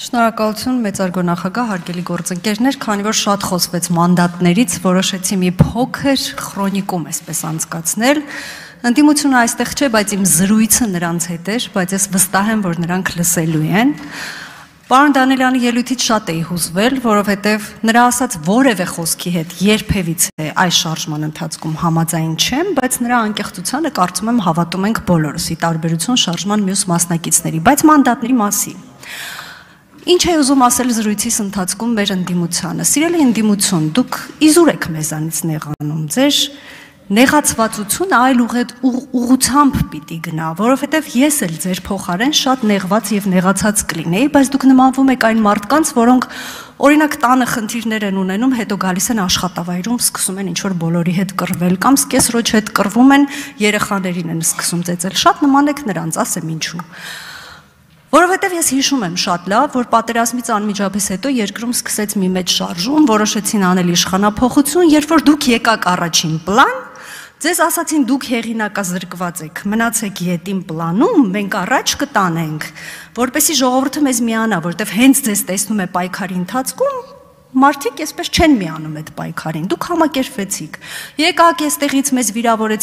Շնորհակալություն մեծարգո նախագահ, հարգելի գործընկերներ, քանի որ շատ խոսվեց մանդատներից, որոշեցի մի փոքր քրոնիկում այսպես անցկացնել։ Ընդդիմությունը այստեղ չէ, բայց իմ զրույցը նրանց հետ էր, բայց ես վստահ եմ, որ նրանք լսելու են։ Պարոն Դանիելյանի ելույթից շատ էի հուզվել, որովհետև նրա ասած որևէ խոսքի հետ երբևիցե այս շարժման ընթացքում համաձայն չեմ, բայց նրա անկեղծությանը կարծում եմ հավատում ենք բոլորս, ի տարբերություն շարժման մյուս մասնակիցների, բայց մանդատների մասին։ Ինչ է ուզում ասել զրույցիս ընթացքում մեր ընդդիմությանը։ Սիրելի ընդդիմություն, դուք իզուր եք մեզանից նեղանում, ձեր նեղացվածությունը այլ ուղղությամբ պիտի գնա, որովհետև ես էլ ձեր փոխարեն շատ նեղված եւ նեղացած կլինեի, բայց դուք նմանվում եք այն մարդկանց, որոնք օրինակ տանը խնդիրներ են ունենում, հետո գալիս են աշխատավայրում, սկսում են ինչ-որ բոլորի հետ կռվել կամ սկեսրոջ հետ կռվում են, երեխաներին են սկսում ծեծել։ Շատ նման եք նրանց, ասեմ ինչու։ Որովհետև ես հիշում եմ շատ լավ, որ պատերազմից անմիջապես հետո երկրում սկսեց մի մեծ շարժում, որոշեցին անել իշխանափոխություն, երբ որ դուք եկաք առաջին պլան, ձեզ ասացին դուք հեղինակազրկված եք, մնացեք ետին պլանում, մենք առաջ կտանենք, որպեսզի ժողովուրդը մեզ միանա, որտեվ հենց ձեզ տեսնում է պայքարի ընթացքում, մարդիկ այսպես չեն միանում այդ պայքարին, դուք համակերպվեցիք, եկաք այստեղից մեզ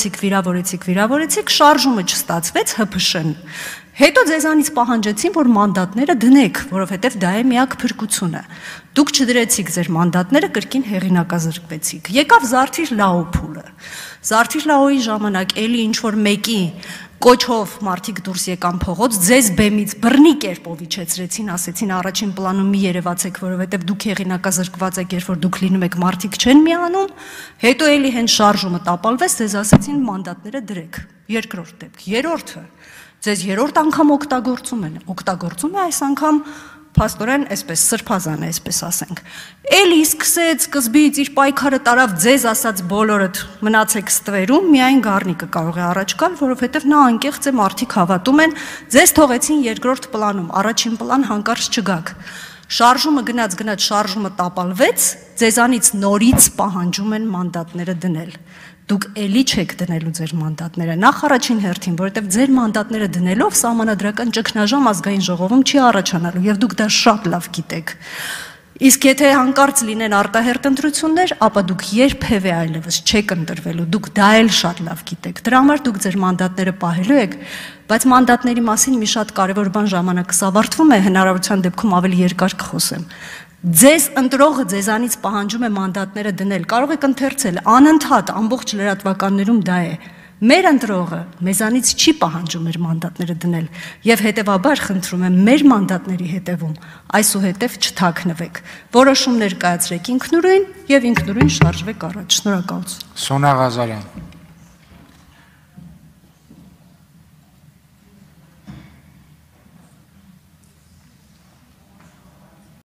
վիրավորեցիք, շարժումը չստացվեց, ՀՓՇ-ն, հետո ձեզանից պահանջեցին, որ մանդատները դնեք, որովհետև դա է միակ փրկությունը, դուք չդրեցիք ձեր մանդատները, կրկին հեղինակազրկվեցիք, եկավ Զարթիր Լաո փուլը, Զարթիր Լաոյի ժամանակ էլի ինչ-որ մեկի կոչով մարդիկ դուրս եկան փողոց, ձեզ բեմից բռնի կերպով իջեցրեցին, ասեցին առաջին պլանում մի երևացեք, որովհետև դուք հեղինակազրկված եք, երբ որ դուք լինում եք, մարդիկ չեն միանում, հետո էլի հենց շարժումը տապալվեց, ձեզ ասեցին մանդատները դրեք, երկրորդ դեպք, երրորդը, ձեզ երրորդ անգամ օգտագործում է այս անգամ փաստորեն այսպես սրբազան է, այսպես ասենք։ Էլի սկսեց սկզբից իր պայքարը տարավ ձեզ ասած բոլորդ մնացեք ստվերում, միայն Գառնիկը կարող է առաջ գալ, որովհետև նա անկեղծ է, մարդիկ հավատում են, ձեզ թողեցին երկրորդ պլանում, առաջին պլան հանկարծ չգաք։ Շարժումը գնաց, շարժումը տապալվեց, ձեզանից նորից պահանջում են մանդատները դնել։ Դուք էլի չեք դնելու ձեր մանդատները, նախ առաջին հերթին, որովհետև ձեր մանդատները դնելով սահմանադրական ճգնաժամ ազգային ժողովում չի առաջանալու եւ դուք դա շատ լավ գիտեք։ Իսկ եթե հանկարծ լինեն արտահերթ ընտրություններ, ապա դուք երբևէ այլևս չեք ընտրվելու, դուք դա էլ շատ լավ գիտեք։ Դրա համար դուք ձեր մանդատները պահելու եք, բայց մանդատների մասին մի շատ կարևոր բան ժամանակս ավարտվում է, հնարավորության դեպքում ավելի երկար կխոսեմ։ Ձեզ ընտրողը ձեզանից պահանջում է մանդատները դնել, կարող եք ընթերցել, անընդհատ ամբողջ լրատվականներում դա է։ Մեր ընտրողը մեզանից չի պահանջում մեր մանդատները դնել եւ հետեւաբար խնդրում եմ մեր մանդատների հետևում այսուհետև չթաքնվեք, որոշումներ կայացրեք ինքնուրույն եւ ինքնուրույն շարժվեք առաջ։ Շնորհակալություն։ Սոնա Ղազարյան